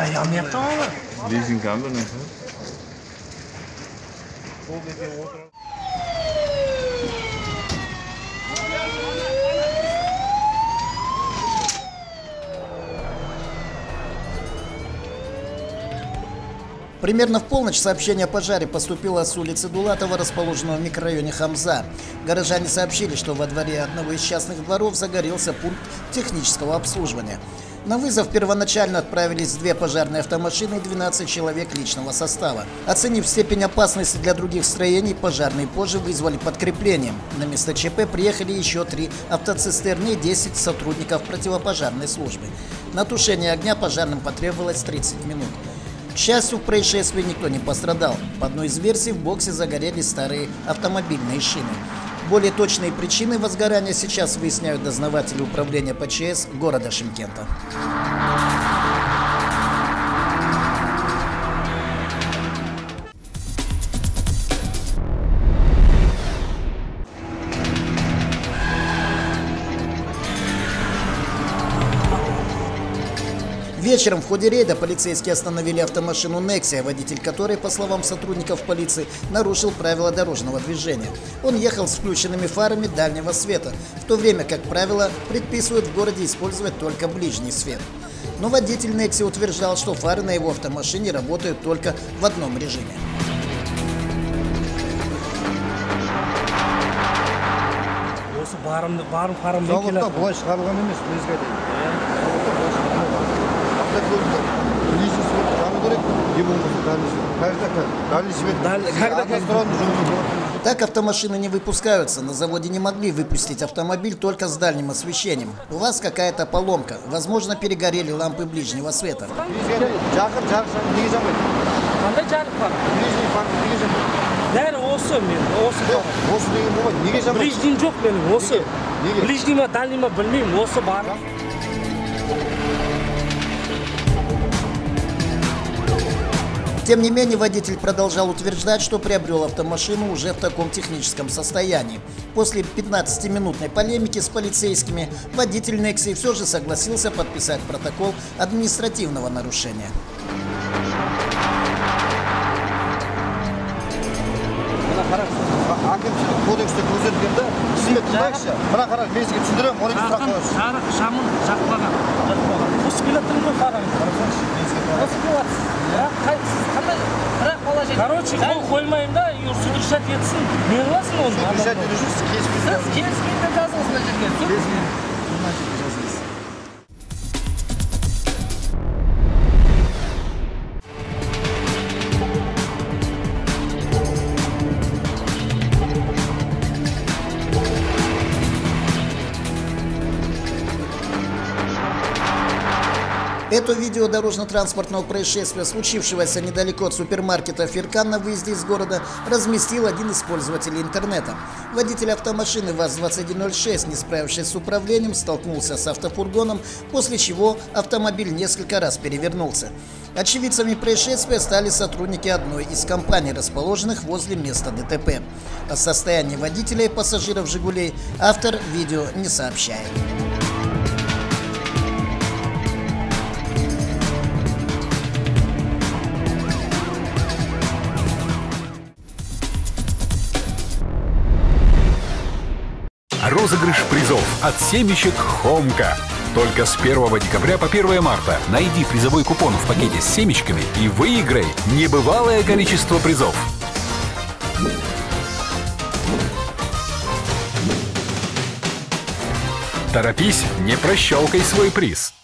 Лизинг алды. Примерно в полночь сообщение о пожаре поступило с улицы Дулатова, расположенного в микрорайоне Хамза. Горожане сообщили, что во дворе одного из частных дворов загорелся пункт технического обслуживания. На вызов первоначально отправились 2 пожарные автомашины и 12 человек личного состава. Оценив степень опасности для других строений, пожарные позже вызвали подкрепление. На место ЧП приехали еще 3 автоцистерны и 10 сотрудников противопожарной службы. На тушение огня пожарным потребовалось 30 минут. К счастью, в происшествии никто не пострадал. По одной из версий, в боксе загорелись старые автомобильные шины. Более точные причины возгорания сейчас выясняют дознаватели управления ПЧС города Шымкента. Вечером в ходе рейда полицейские остановили автомашину Nexia, водитель которой, по словам сотрудников полиции, нарушил правила дорожного движения. Он ехал с включенными фарами дальнего света, в то время как правила предписывают в городе использовать только ближний свет. Но водитель Nexia утверждал, что фары на его автомашине работают только в одном режиме. Так автомашины не выпускаются. На заводе не могли выпустить автомобиль только с дальним освещением. У вас какая-то поломка. Возможно, перегорели лампы ближнего света. Тем не менее, водитель продолжал утверждать, что приобрел автомашину уже в таком техническом состоянии. После 15-минутной полемики с полицейскими водитель Nexia все же согласился подписать протокол административного нарушения. Короче, қол қоймайын да, сүйдіршат етсін. Не қыласың оны? Сүйдіршат ету жүрсіз, келіспейді жазыңыз мына жерге. Это видео дорожно-транспортного происшествия, случившегося недалеко от супермаркета «Феркан» на выезде из города, разместил один из пользователей интернета. Водитель автомашины ВАЗ-2106, не справившись с управлением, столкнулся с автофургоном, после чего автомобиль несколько раз перевернулся. Очевидцами происшествия стали сотрудники одной из компаний, расположенных возле места ДТП. О состоянии водителя и пассажиров «Жигулей» автор видео не сообщает. Розыгрыш призов от семечек Хомка. Только с 1 декабря по 1 марта найди призовой купон в пакете с семечками и выиграй небывалое количество призов. Торопись, не прощелкай свой приз.